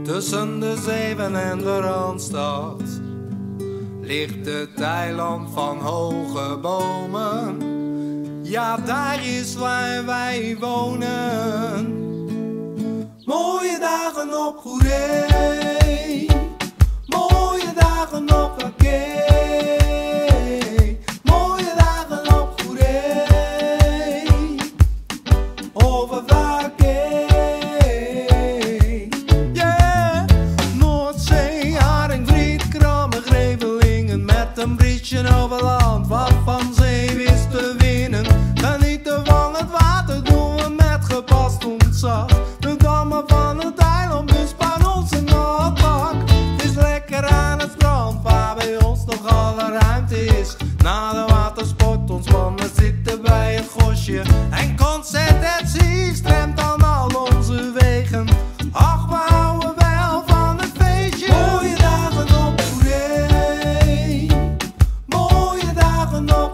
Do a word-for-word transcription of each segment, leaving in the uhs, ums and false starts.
Tussen de zeven en de Randstad ligt het eiland van hoge bomen. Ja, daar is waar wij wonen. Mooie dagen op Goeree, mooie dagen op Wakee, mooie dagen op Goeree, over Wakee. Yeah, Noordzee, Haringvliet, Kramme, Grevelingen, met een briesje over land, wat van zee is te winnen. Genieten van het water doen we met gepast ontzag. De dammen van het eiland besparen ons een nachtpak. Het is lekker aan het strand waar bij ons nog alle ruimte is. Na de watersport ontspannen zitten bij het gosje. En Concert at Sea stremt aan al onze wegen. Ach, we houden wel van het feestje. Mooie dagen op Goeree, mooie dagen op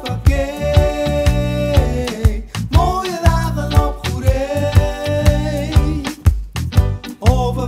Wakee, mooie dagen op Goeree, over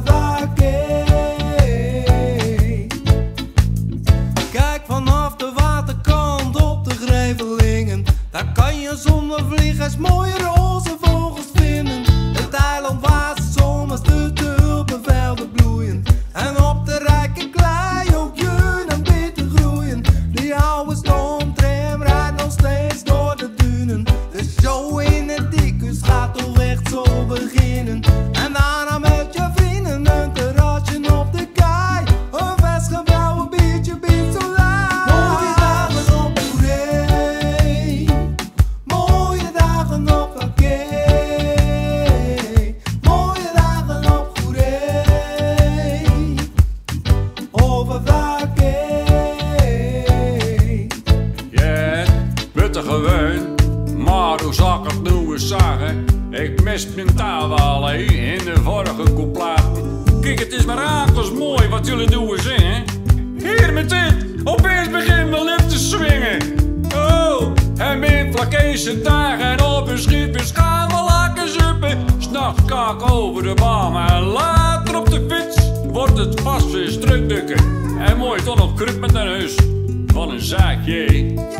Wakee. Kijk vanaf de waterkant op de Grevelingen, daar kan je zonder vliegers mooie roze vogels vinden. Het eiland waar zomers de tulpenvelden bloeien en op de rijke klei ook jeun en bieten groeien. Die oude stoomtram rijdt nog steeds door de dunen. De show in het Dicus gaat toch echt zo beginnen. En daarna met je vrienden een terrasje op de kei, een vestgebouw, een biertje, biedt zo laat. Mooie dagen op Goeree, mooie dagen op Wakee, mooie dagen op Goeree, over Wakee. Ja, witte gewoon, maar hoe zal ik het nu eens zeggen? Ik mis mijn taal wel, hè, in de vorige couplet. Kijk, het is maar akels mooi wat jullie doen zingen. Hier met dit, opeens begin we lip te swingen. Oh, en mijn Wakese dagen op een schip is gaan we lekker zuppen. S'nachts kak over de baan en later op de fiets wordt het vast weer strukdukken. En mooi toch nog kruip met een huis van een zaakje.